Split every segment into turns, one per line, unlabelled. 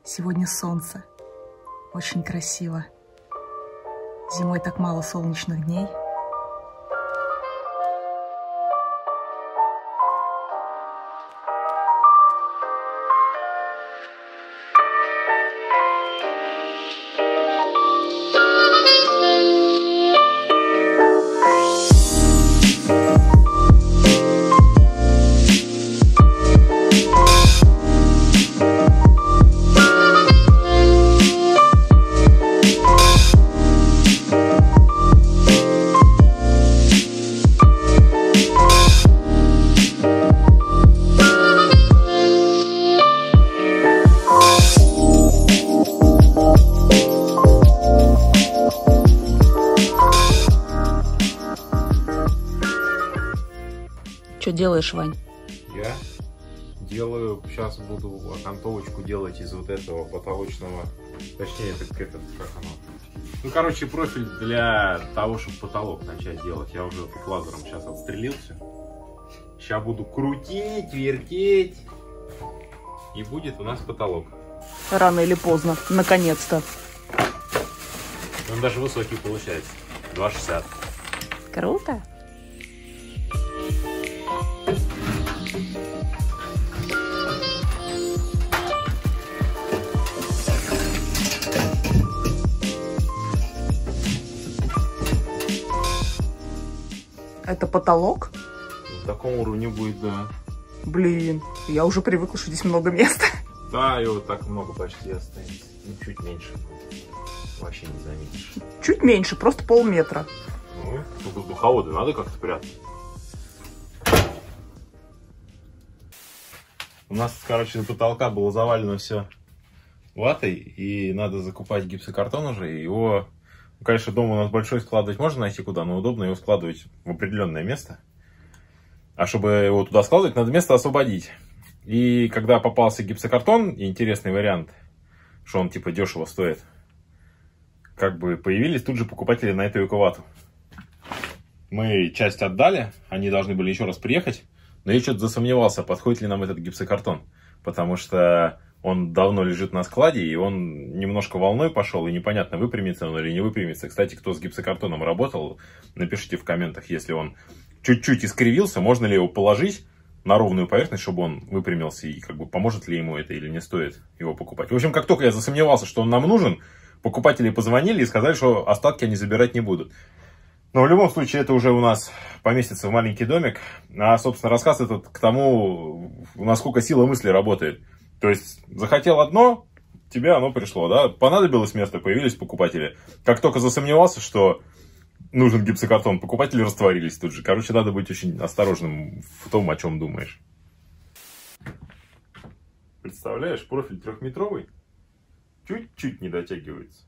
Сегодня солнце. Очень красиво. Зимой так мало солнечных дней. Что делаешь, Вань?
Я делаю, сейчас буду окантовочку делать из вот этого потолочного, точнее, как оно. Ну, короче, профиль для того, чтобы потолок начать делать. Я уже тут лазером сейчас отстрелился. Сейчас буду крутить, вертеть, и будет у нас потолок.
Рано или поздно, наконец-то.
Он даже высокий получается, 2,60.
Круто. Это потолок?
В таком уровне будет, да.
Блин, я уже привыкла, что здесь много места.
Да, и вот так много почти останется. Ну, чуть меньше будет. Вообще не заметишь.
Чуть меньше, просто полметра.
Ну, тут воздуховоды надо как-то прятать. У нас, короче, до потолка было завалено все ватой, и надо закупать гипсокартон уже. И его, ну, конечно, дома у нас большой, складывать можно найти куда, но удобно его складывать в определенное место. А чтобы его туда складывать, надо место освободить. И когда попался гипсокартон, интересный вариант, что он типа дешево стоит, как бы появились тут же покупатели на эту вату. Мы часть отдали, они должны были еще раз приехать, но я что-то засомневался, подходит ли нам этот гипсокартон, потому что он давно лежит на складе, и он немножко волной пошел, и непонятно, выпрямится он или не выпрямится. Кстати, кто с гипсокартоном работал, напишите в комментах, если он чуть-чуть искривился, можно ли его положить на ровную поверхность, чтобы он выпрямился, и как бы поможет ли ему это или не стоит его покупать. В общем, как только я засомневался, что он нам нужен, покупатели позвонили и сказали, что остатки они забирать не будут. Но в любом случае это уже у нас поместится в маленький домик. А, собственно, рассказ этот к тому, насколько сила мысли работает. То есть, захотел одно, тебе оно пришло, да? Понадобилось место, появились покупатели. Как только засомневался, что нужен гипсокартон, покупатели растворились тут же. Короче, надо быть очень осторожным в том, о чем думаешь. Представляешь, профиль 3-метровый, чуть-чуть не дотягивается.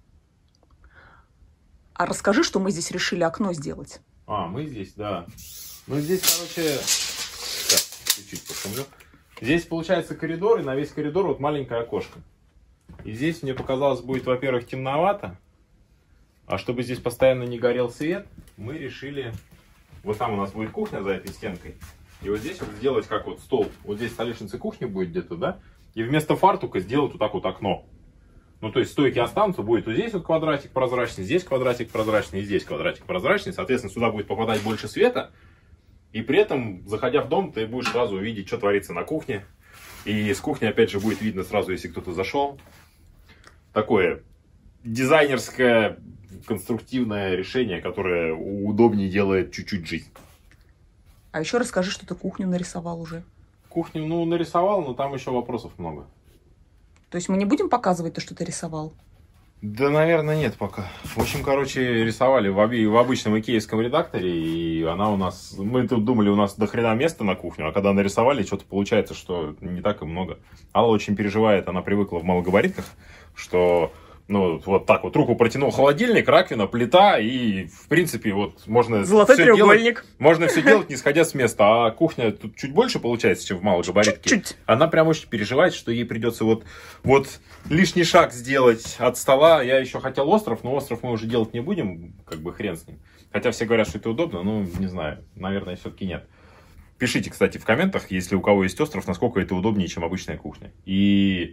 А расскажи, что мы здесь решили окно сделать.
А, мы здесь, да. Мы здесь, короче, так, чуть-чуть пошумлю. Здесь получается коридор, и на весь коридор вот маленькое окошко. И здесь, мне показалось, будет, во-первых, темновато. А чтобы здесь постоянно не горел свет, мы решили... Вот там у нас будет кухня за этой стенкой. И вот здесь вот сделать как вот стол. Вот здесь столешница кухни будет где-то, да? И вместо фартука сделать вот так вот окно. Ну, то есть стойки останутся, будет вот здесь вот квадратик прозрачный, здесь квадратик прозрачный, и здесь квадратик прозрачный. Соответственно, сюда будет попадать больше света. И при этом, заходя в дом, ты будешь сразу увидеть, что творится на кухне. И с кухни, опять же, будет видно сразу, если кто-то зашел. Такое дизайнерское, конструктивное решение, которое удобнее делает чуть-чуть жизнь.
А еще расскажи, что ты кухню нарисовал уже.
Кухню, ну, нарисовал, но там еще вопросов много.
То есть мы не будем показывать то, что ты рисовал?
Да, наверное, нет пока. В общем, короче, рисовали в обычном икеевском редакторе, и она у нас... Мы тут думали, у нас до хрена места на кухню, а когда нарисовали, что-то получается, что не так и много. Алла очень переживает, она привыкла в малогабаритных, что... Ну, вот так вот, руку протянул, холодильник, раковина, плита, и, в принципе, вот, можно
золотой треугольник.
Можно все делать, не сходя с места. А кухня тут чуть больше получается, чем в малогабаритке.
Чуть-чуть.
Она прям очень переживает, что ей придется вот лишний шаг сделать от стола. Я еще хотел остров, но остров мы уже делать не будем, как бы хрен с ним. Хотя все говорят, что это удобно, ну, не знаю, наверное, все-таки нет. Пишите, кстати, в комментах, если у кого есть остров, насколько это удобнее, чем обычная кухня. И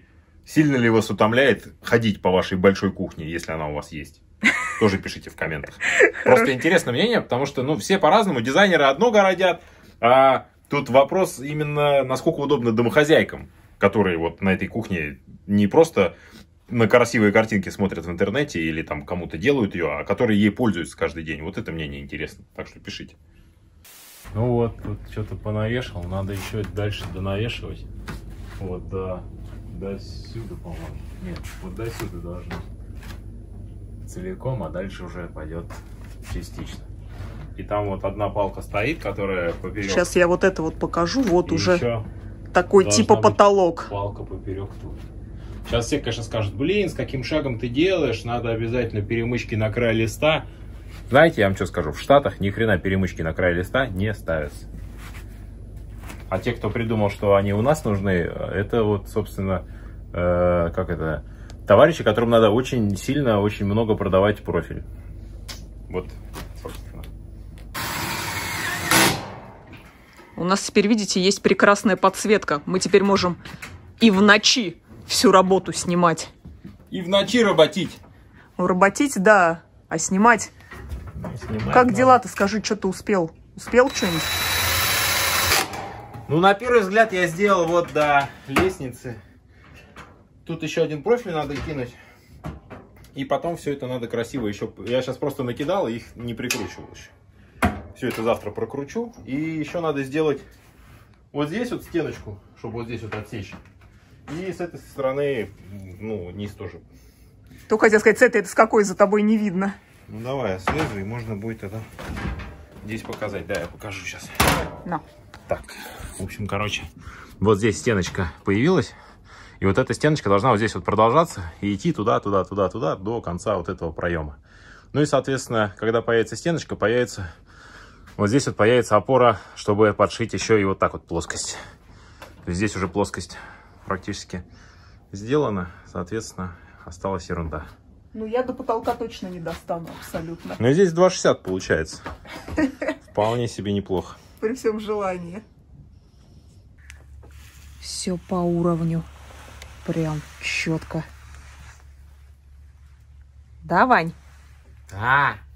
Сильно ли вас утомляет ходить по вашей большой кухне, если она у вас есть? Тоже пишите в комментах. Просто интересное мнение, потому что, ну, все по-разному. Дизайнеры одно городят, а тут вопрос именно, насколько удобно домохозяйкам, которые вот на этой кухне не просто на красивые картинки смотрят в интернете или там кому-то делают ее, а которые ей пользуются каждый день. Вот это мнение интересно. Так что пишите. Ну вот, тут что-то понавешал. Надо еще дальше донавешивать. Вот до сюда, по-моему. Нет, вот до сюда должно целиком, а дальше уже пойдет частично. И там вот одна палка стоит, которая поперек.
Сейчас я вот это вот покажу. Вот
И
уже такой типа потолок.
Палка поперек тут. Сейчас все, конечно, скажут: блин, с каким шагом ты делаешь? Надо обязательно перемычки на край листа. Знаете, я вам что скажу, в Штатах ни хрена перемычки на край листа не ставятся. А те, кто придумал, что они у нас нужны, это вот, собственно, товарищи, которым надо очень сильно, очень много продавать профиль. Вот, собственно.
У нас теперь, видите, есть прекрасная подсветка. Мы теперь можем и в ночи всю работу снимать.
И в ночи работить.
Работить, да, а снимать... Как дела-то, скажи, что ты успел? Успел что-нибудь?
Ну, на первый взгляд я сделал вот до лестницы. Тут еще один профиль надо кинуть. И потом все это надо красиво еще... Я сейчас просто накидал, их не прикручивал еще. Все это завтра прокручу. И еще надо сделать вот здесь вот стеночку, чтобы вот здесь вот отсечь. И с этой стороны, ну, низ тоже.
Только хотел сказать, с этой, это с какой за тобой не видно.
Ну, давай я слезу, и можно будет тогда здесь показать. Да, я покажу сейчас.
На.
Так, в общем, короче, вот здесь стеночка появилась. И вот эта стеночка должна вот здесь вот продолжаться и идти туда, до конца вот этого проема. Ну и, соответственно, когда появится стеночка, появится... Вот здесь вот появится опора, чтобы подшить еще и вот так вот плоскость. То есть здесь уже плоскость практически сделана. Соответственно, осталась ерунда.
Ну, я до потолка точно не достану, абсолютно.
Ну, здесь 2,60 получается. Вполне себе неплохо.
При всем желании. Все по уровню. Прям четко. Да, Вань?
Да.